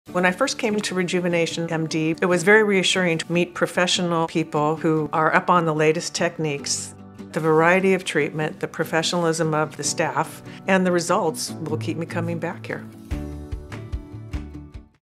When I first came to Rejuvenation MD, it was very reassuring to meet professional people who are up on the latest techniques. The variety of treatment, the professionalism of the staff, and the results will keep me coming back here.